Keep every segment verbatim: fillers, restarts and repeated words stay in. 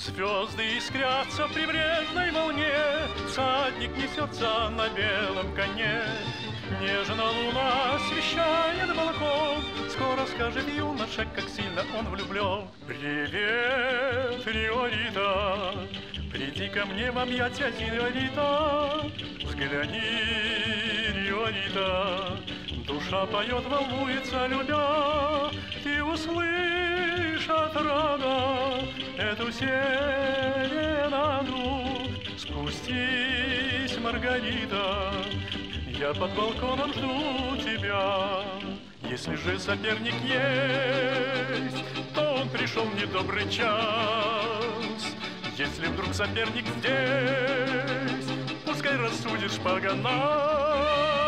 Звезды искрятся в прибрежной волне, всадник несется на белом коне. Нежно луна освещает балкон, скоро скажет юноша, как сильно он влюблен. Привет, Риорита, приди ко мне в объятия, Риорита. Взгляни, Риорита, душа поет, волнуется, любя. Ты услышь отрада эту серенаду. Спустись, Маргарита, я под балконом жду тебя. Если же соперник есть, то он пришел в недобрый час. Если вдруг соперник здесь, пускай рассудишь погонас.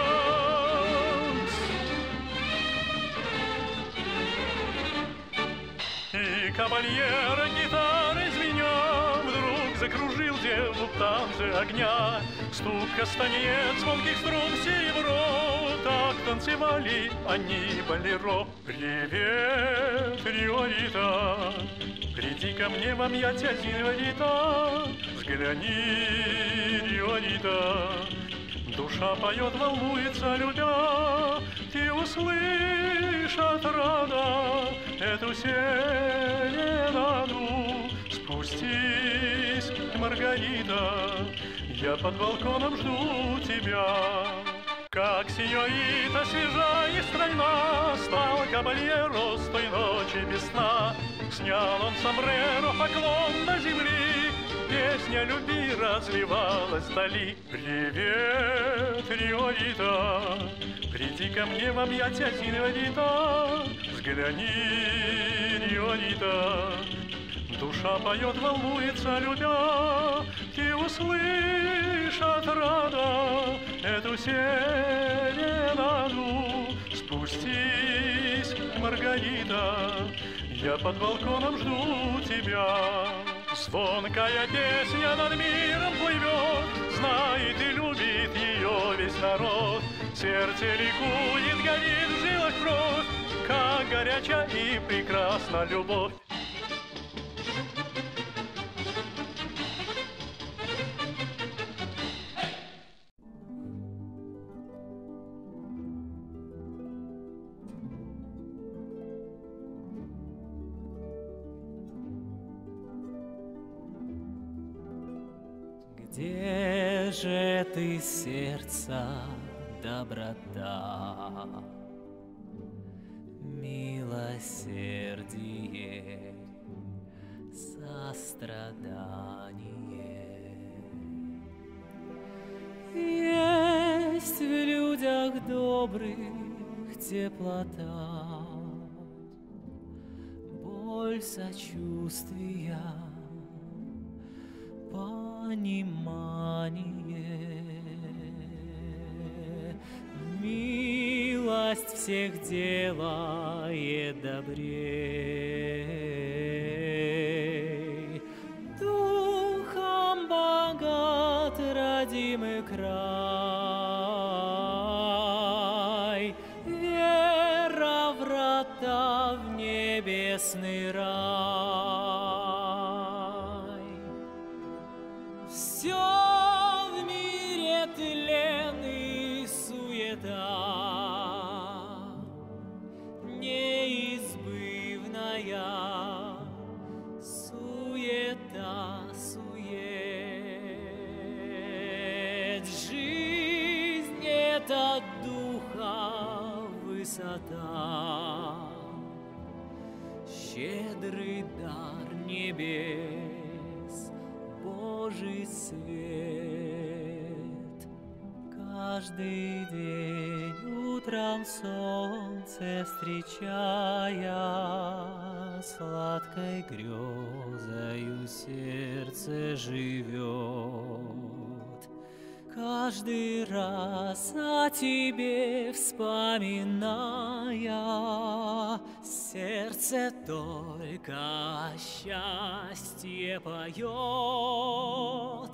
И кавальера гитары звеня вдруг закружил деву в танце огня. Стук кастаньет, звонких струн серебро, так танцевали они болеро. Привет, Риорита, приди ко мне в объятия, Риорита. Взгляни, Риорита, душа поет, волнуется, любя. Ты услышь отрада эту серенаду. Спустись, Маргарита, я под балконом жду тебя. Как синьорита свежа и стройна стал кабальеро с той ночи без сна. Снял он сомбреро, поклон на земли, песня любви разливалась вдали. Привет, Риорита, приди ко мне в объятия, Риорита. Взгляни, Риорита, душа поет, волнуется, любя. Ты услышь отрада эту серенаду. Спустись, Маргарита, я под балконом жду тебя. Звонкая песня над миром плывет, знает и любит ее весь народ. Сердце ликует, горит в жилах кровь, как горяча и прекрасна любовь. Где же ты, сердца, доброта, милосердие, сострадание? Есть в людях добрых теплота, боль сочувствия, понимание. Милость всех делает добрей. Духом богат родимый край, вера врата в небесный рай. Все в мире тлен и суета, неизбывная суета, сует. Жизнь — это духа высота, щедрый дар небес, Божий свет. Каждый день утром солнце встречая, сладкой грезою сердце живет. Каждый раз о тебе вспоминая, сердце только счастье поет.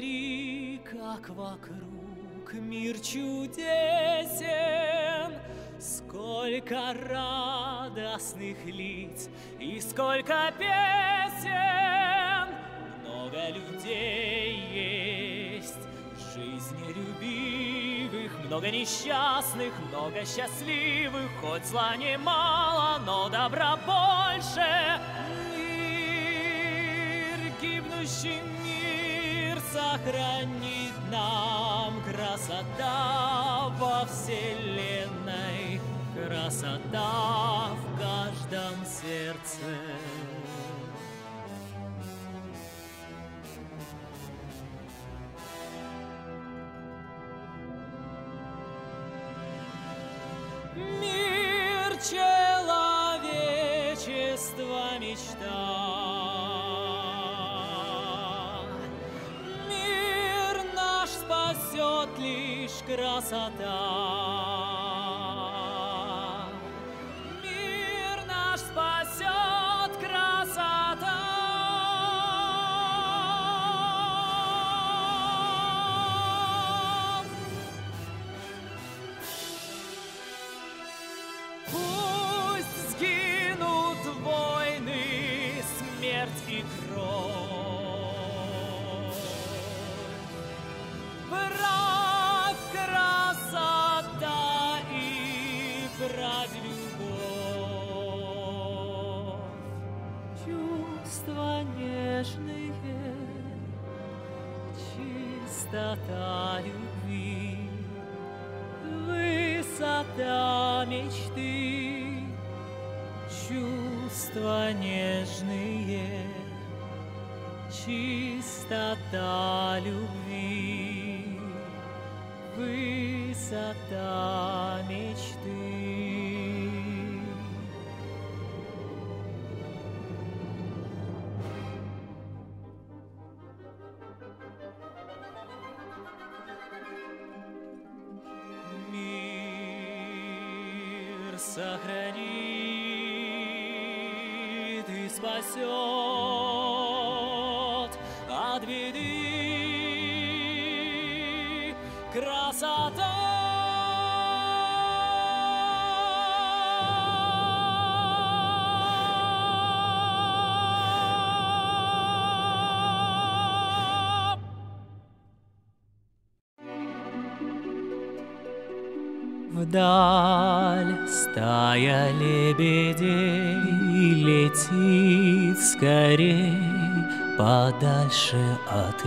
Посмотри, как вокруг мир чудесен, Сколько радостных лиц и сколько песен, много людей есть, жизнелюбивых, много несчастных, много счастливых, хоть зла немало, но добра больше. Мир, гибнущий мир, сохранит нам красота во вселенной, красота в каждом сердце. Мир человечества мечта, мир наш спасет лишь красота. Мир наш спасет красота. Пусть сгинут войны, смерть и кровь. Правь красота и правь любовь. Чувства нежные, чистота любви, высота мечты. Чувства нежные, чистота любви, высота мечты. Мир сохранит и спасет от беды красота. Вдаль стая лебедей летит скорей, подальше от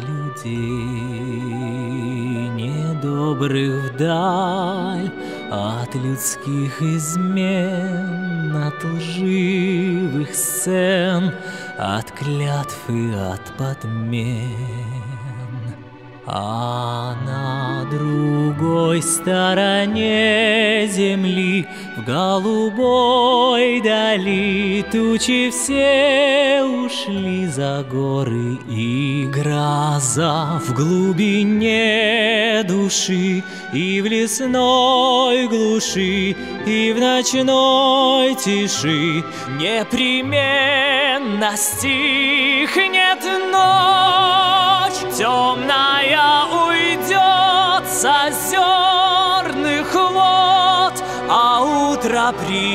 людей недобрых вдаль, от людских измен, от лживых сцен, от клятв и от подмен. А на другой стороне земли, в голубой дали, тучи все ушли за горы, и гроза в глубине души, и в лесной глуши, и в ночной тиши непременно стихнет ночь. Темная уйдет с озерных вод, а утро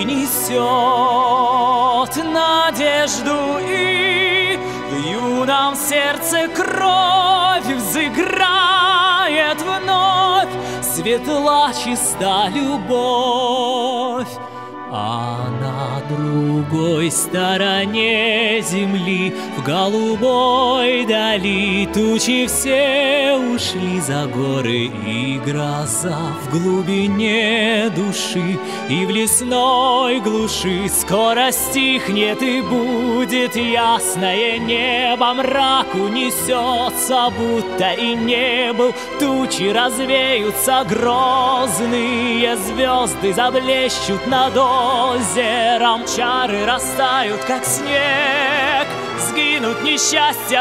принесет надежду, и в юном сердце кровь взыграет вновь, светла чиста любовь. А на другой стороне земли, в голубой дали, тучи все ушли за горы, и гроза в глубине души, и в лесной глуши скоро стихнет, и будет ясное небо. Мрак унесется, будто и не был, тучи развеются, грозные звезды заблещут над озером, чары растают, как снег, сгинут несчастья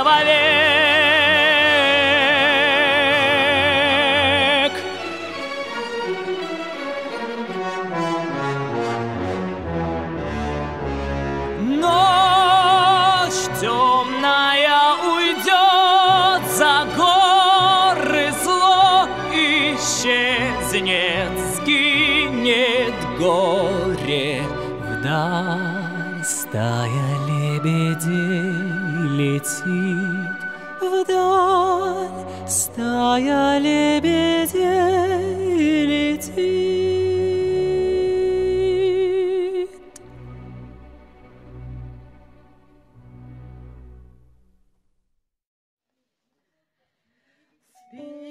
вовек. Ночь темная уйдет за горы, зло исчезнет, сгинет город. летит вдаль, стая лебедей летит. Спи.